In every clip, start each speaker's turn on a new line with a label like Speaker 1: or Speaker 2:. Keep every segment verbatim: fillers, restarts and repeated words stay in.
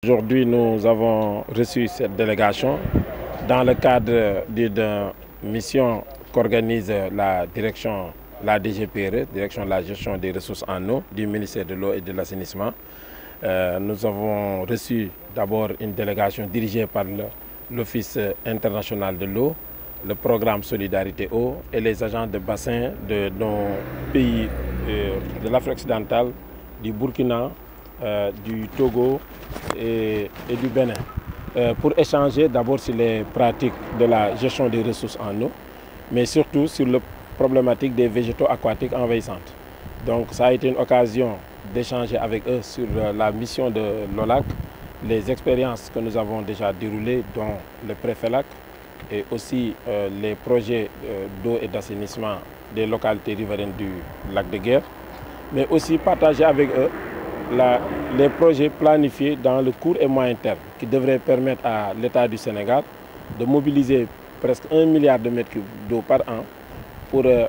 Speaker 1: Aujourd'hui, nous avons reçu cette délégation dans le cadre d'une mission qu'organise la direction, la D G P R E, Direction de la gestion des ressources en eau du ministère de l'eau et de l'assainissement. Euh, nous avons reçu d'abord une délégation dirigée par l'Office international de l'eau, le programme Solidarité Eau et les agents de bassin de nos pays euh, de l'Afrique occidentale, du Burkina, euh, du Togo et, et du Bénin, euh, pour échanger d'abord sur les pratiques de la gestion des ressources en eau, mais surtout sur la problématique des végétaux aquatiques envahissantes. Donc ça a été une occasion d'échanger avec eux sur la mission de l'O L A C, les expériences que nous avons déjà déroulées, dont le Préfet-Lac, et aussi euh, les projets euh, d'eau et d'assainissement des localités riveraines du lac de Guiers, mais aussi partager avec eux la, les projets planifiés dans le court et moyen terme qui devraient permettre à l'État du Sénégal de mobiliser presque un milliard de mètres cubes d'eau par an pour, euh,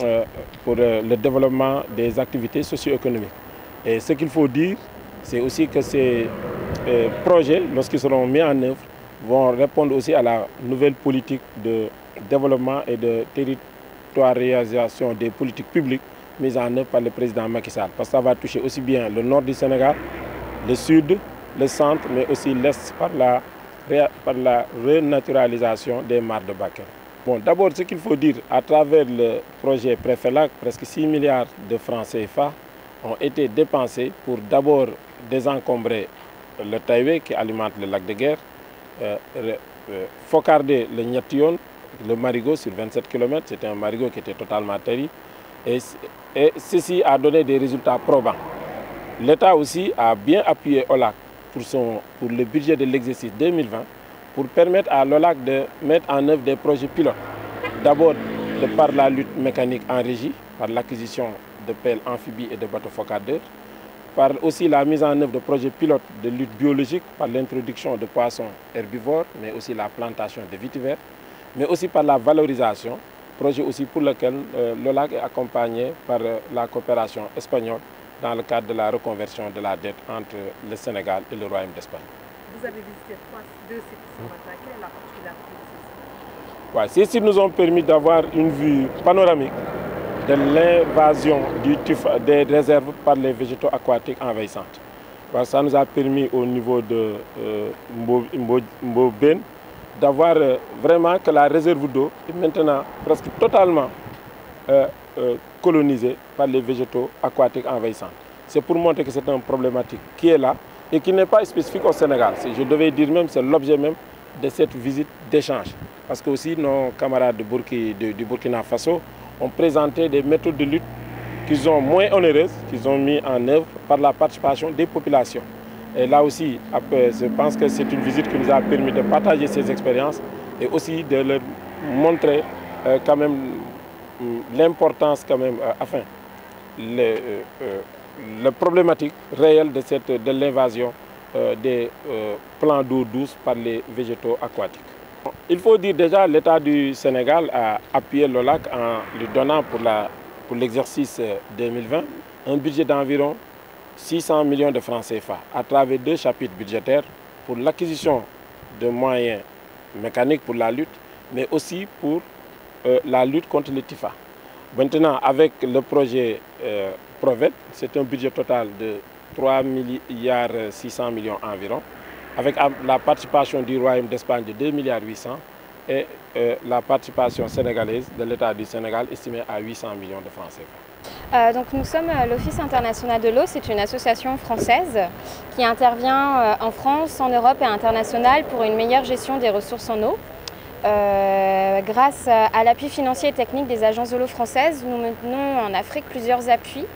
Speaker 1: pour euh, le développement des activités socio-économiques. Et ce qu'il faut dire, c'est aussi que ces euh, projets, lorsqu'ils seront mis en œuvre, vont répondre aussi à la nouvelle politique de développement et de territorialisation des politiques publiques mises en œuvre par le président Macky Sall. Parce que ça va toucher aussi bien le nord du Sénégal, le sud, le centre, mais aussi l'est par la, par la renaturalisation des mares de Bakel. Bon, d'abord, ce qu'il faut dire, à travers le projet Préfet-Lac, presque six milliards de francs C F A ont été dépensés pour d'abord désencombrer le Taïwé qui alimente le lac de Guiers, Euh, euh, focarder le Niation, le marigot sur vingt-sept kilomètres, c'était un marigot qui était totalement terri, et, et ceci a donné des résultats probants. L'État aussi a bien appuyé O L A C pour, son, pour le budget de l'exercice deux mille vingt pour permettre à l'O L A C de mettre en œuvre des projets pilotes. D'abord par la lutte mécanique en régie, par l'acquisition de pelles amphibies et de bateaux focardeurs, par aussi la mise en œuvre de projets pilotes de lutte biologique, par l'introduction de poissons herbivores, mais aussi la plantation de vétivers, mais aussi par la valorisation, projet aussi pour lequel euh, l'O L A C est accompagné par euh, la coopération espagnole dans le cadre de la reconversion de la dette entre le Sénégal et le Royaume d'Espagne.
Speaker 2: Vous avez visité trois, deux sites ce matin. Quelle est la particularité de ces sites?
Speaker 1: Ouais, ces sites nous ont permis d'avoir une vue panoramique de l'invasion des réserves par les végétaux aquatiques envahissantes. Parce que ça nous a permis au niveau de euh, Mbobène d'avoir euh, vraiment que la réserve d'eau est maintenant presque totalement euh, euh, colonisée par les végétaux aquatiques envahissants. C'est pour montrer que c'est une problématique qui est là et qui n'est pas spécifique au Sénégal. Je devais dire même, c'est l'objet même de cette visite d'échange. Parce que aussi nos camarades de Burki, de, du Burkina Faso ont présenté des méthodes de lutte qui sont moins onéreuses, qu'ils ont mis en œuvre par la participation des populations. Et là aussi, après, je pense que c'est une visite qui nous a permis de partager ces expériences et aussi de leur montrer euh, quand même l'importance quand même, euh, enfin, le, euh, euh, la problématique réelle de, cette, de l'invasion euh, des euh, plans d'eau douce par les végétaux aquatiques. Il faut dire déjà que l'État du Sénégal a appuyé l'O L A C en lui donnant pour l'exercice deux mille vingt un budget d'environ six cents millions de francs C F A à travers deux chapitres budgétaires pour l'acquisition de moyens mécaniques pour la lutte, mais aussi pour euh, la lutte contre le T I F A. Maintenant, avec le projet euh, Provet, c'est un budget total de trois milliards six cents millions environ, avec la participation du Royaume d'Espagne de deux milliards huit cents et euh, la participation sénégalaise de l'État du Sénégal estimée à huit cents millions de francs C F
Speaker 3: A. Euh, donc nous sommes l'Office international de l'eau, c'est une association française qui intervient euh, en France, en Europe et à l'international pour une meilleure gestion des ressources en eau. Euh, grâce à l'appui financier et technique des agences de l'eau françaises, nous menons en Afrique plusieurs appuis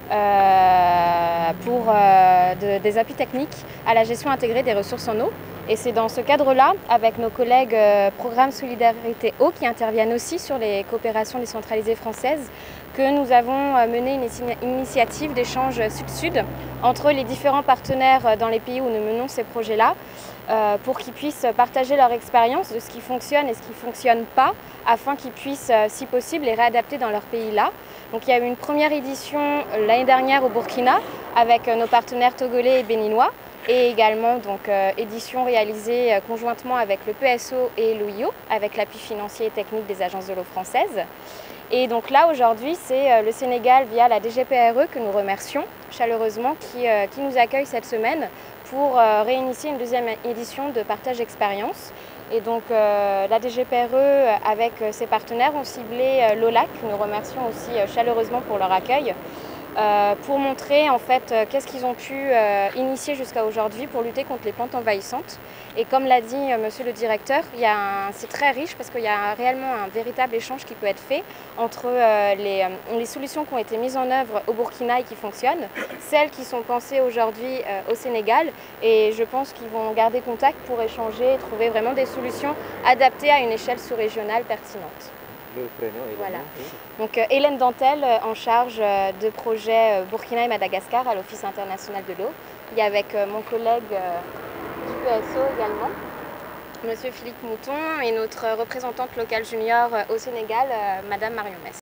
Speaker 3: Euh, pour euh, de, des appuis techniques à la gestion intégrée des ressources en eau. Et c'est dans ce cadre-là, avec nos collègues euh, Programme Solidarité Eau, qui interviennent aussi sur les coopérations décentralisées françaises, que nous avons euh, mené une, une initiative d'échange sud-sud entre les différents partenaires dans les pays où nous menons ces projets-là, euh, pour qu'ils puissent partager leur expérience de ce qui fonctionne et ce qui ne fonctionne pas, afin qu'ils puissent, euh, si possible, les réadapter dans leur pays-là. Donc il y a eu une première édition l'année dernière au Burkina avec nos partenaires togolais et béninois. et également donc, euh, édition réalisée euh, conjointement avec le P S O et l'O I O, avec l'appui financier et technique des agences de l'eau françaises. Et donc là, aujourd'hui, c'est euh, le Sénégal, via la D G P R E, que nous remercions chaleureusement, qui, euh, qui nous accueille cette semaine pour euh, réinitier une deuxième édition de partage expérience. Et donc euh, la D G P R E, avec ses partenaires, ont ciblé euh, l'O L A C, nous remercions aussi euh, chaleureusement pour leur accueil, Euh, pour montrer en fait euh, qu'est-ce qu'ils ont pu euh, initier jusqu'à aujourd'hui pour lutter contre les plantes envahissantes. Et comme l'a dit euh, monsieur le directeur, c'est très riche parce qu'il y a réellement un véritable échange qui peut être fait entre euh, les, euh, les solutions qui ont été mises en œuvre au Burkina et qui fonctionnent, celles qui sont pensées aujourd'hui euh, au Sénégal, et je pense qu'ils vont garder contact pour échanger et trouver vraiment des solutions adaptées à une échelle sous-régionale pertinente.
Speaker 4: Le prénom,
Speaker 3: voilà. Donc euh, Hélène Dantel, euh, en charge euh, de projets euh, Burkina et Madagascar à l'Office international de l'eau. Il y a avec euh, mon collègue euh, du P S O également, monsieur Philippe Mouton, et notre représentante locale junior euh, au Sénégal, euh, madame Marion Mess.